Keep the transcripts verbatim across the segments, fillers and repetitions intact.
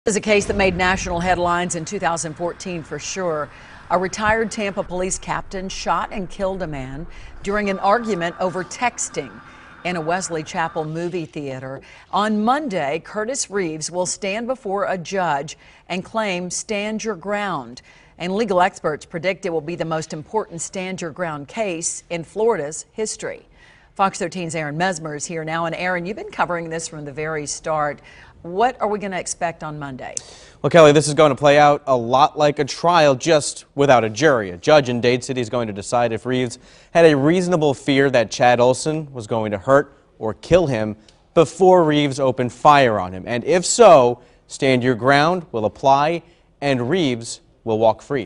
This is a case that made national headlines in two thousand fourteen for sure. A retired Tampa police captain shot and killed a man during an argument over texting in a Wesley Chapel movie theater. On Monday, Curtis Reeves will stand before a judge and claim stand your ground. And legal experts predict it will be the most important stand your ground case in Florida's history. Fox thirteen's Aaron Mesmer is here now. And Aaron, you've been covering this from the very start. What are we going to expect on Monday? Well, Kelly, this is going to play out a lot like a trial, just without a jury. A judge in Dade City is going to decide if Reeves had a reasonable fear that Chad Olson was going to hurt or kill him before Reeves opened fire on him. And if so, stand your ground will apply and Reeves will walk free.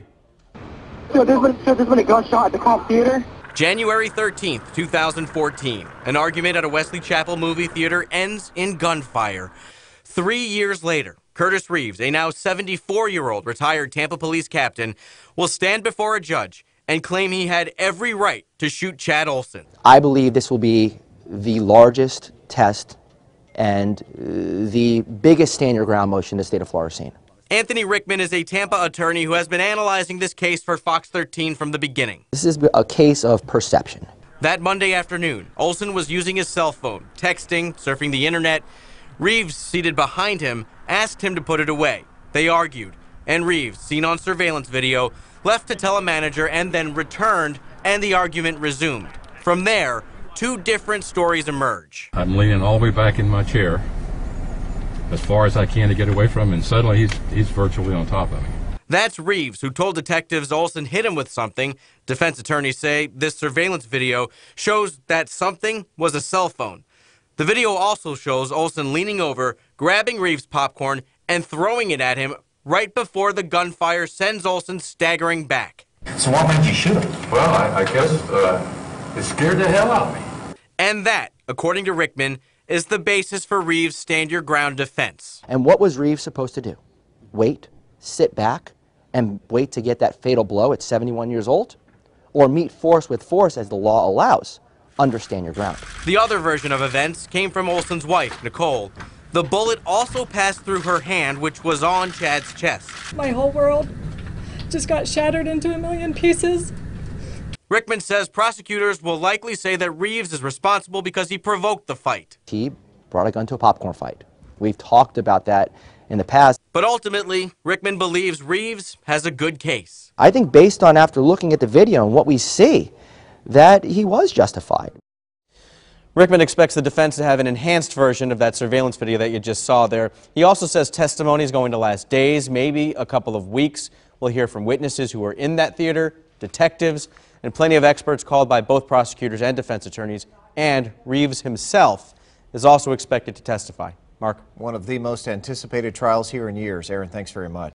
So there's been, so there's been a gunshot at the Comp Theater? January thirteenth, two thousand fourteen. An argument at a Wesley Chapel movie theater ends in gunfire. Three years later, Curtis Reeves, a now seventy-four-year-old retired Tampa police captain, will stand before a judge and claim he had every right to shoot Chad Olson. I believe this will be the largest test and uh, the biggest stand your ground motion the state of Florida has seen. Anthony Rickman is a Tampa attorney who has been analyzing this case for Fox thirteen from the beginning. This is a case of perception. That Monday afternoon, Olson was using his cell phone, texting, surfing the internet. Reeves, seated behind him, asked him to put it away. They argued, and Reeves, seen on surveillance video, left to tell a manager and then returned, and the argument resumed. From there, two different stories emerge. I'm leaning all the way back in my chair as far as I can to get away from him, and suddenly he's, he's virtually on top of me. That's Reeves, who told detectives Olson hit him with something. Defense attorneys say this surveillance video shows that something was a cell phone. The video also shows Olson leaning over, grabbing Reeves' popcorn, and throwing it at him right before the gunfire sends Olson staggering back. So what made you shoot him? Well, I, I guess uh, it scared the hell out of me. And that, according to Rickman, is the basis for Reeves' stand your ground defense. And what was Reeves supposed to do? Wait, sit back, and wait to get that fatal blow at seventy-one years old? Or meet force with force as the law allows? Understand your ground. The other version of events came from Olson's wife, Nicole. The bullet also passed through her hand, which was on Chad's chest. My whole world just got shattered into a million pieces. Rickman says prosecutors will likely say that Reeves is responsible because he provoked the fight. He brought a gun to a popcorn fight. We've talked about that in the past. But ultimately, Rickman believes Reeves has a good case. I think based on after looking at the video and what we see, that he was justified. Rickman expects the defense to have an enhanced version of that surveillance video that you just saw there. He also says testimony is going to last days, maybe a couple of weeks. We'll hear from witnesses who were in that theater, detectives, and plenty of experts called by both prosecutors and defense attorneys. And Reeves himself is also expected to testify. Mark? One of the most anticipated trials here in years. Aaron, thanks very much.